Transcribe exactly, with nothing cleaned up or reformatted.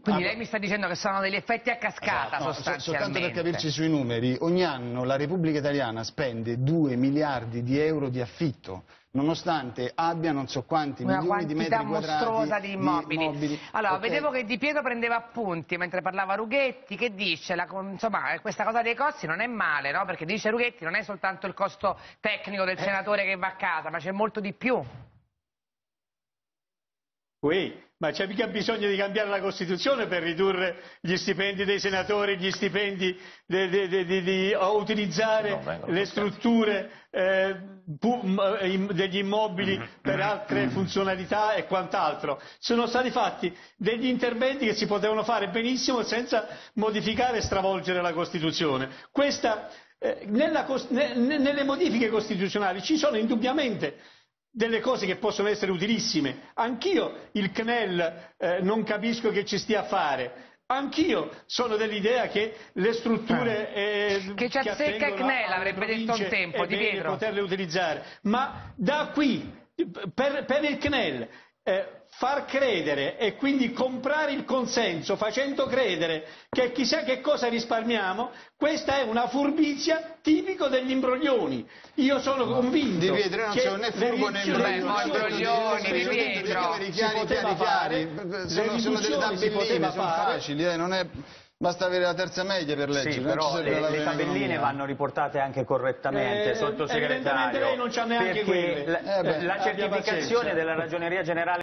Quindi lei mi sta dicendo che sono degli effetti a cascata, no, sostanzialmente. Soltanto per capirci sui numeri, ogni anno la Repubblica Italiana spende due miliardi di euro di affitto, nonostante abbia non so quanti una milioni di metri quadrati mostruosa di immobili. Di immobili. Allora, Okay. vedevo che Di Pietro prendeva appunti mentre parlava Rughetti, che dice, la, insomma, questa cosa dei costi non è male, no? Perché dice Rughetti non è soltanto il costo tecnico del senatore che va a casa, ma c'è molto di più. Oui, ma c'è mica bisogno di cambiare la Costituzione per ridurre gli stipendi dei senatori, gli stipendi di, di, di, di, di utilizzare no, le strutture eh, degli immobili per altre funzionalità e quant'altro. Sono stati fatti degli interventi che si potevano fare benissimo senza modificare e stravolgere la Costituzione. Questa, eh, nella, ne, nelle modifiche costituzionali ci sono indubbiamente delle cose che possono essere utilissime. Anch'io il C N E L eh, non capisco che ci stia a fare. Anch'io sono dell'idea che le strutture eh, che ci azzecca il C N E L, avrebbe detto un tempo, Di Pietro, poterle utilizzare. Ma da qui, per, per il C N E L, eh, far credere e quindi comprare il consenso facendo credere che chissà che cosa risparmiamo, questa è una furbizia tipico degli imbroglioni. Io sono convinto Di Pietro non che c'è né furbo né imbroglioni, Di Pietro chiari, chiari, chiari. Sono, sono delle tabelline, sono facili, eh, non è... Basta avere la terza media per leggere. Sì, però le, le tabelline economia. vanno riportate anche correttamente, eh, sottosegretario, lei non c'ha neanche perché quelle. la, eh beh, la certificazione della Ragioneria Generale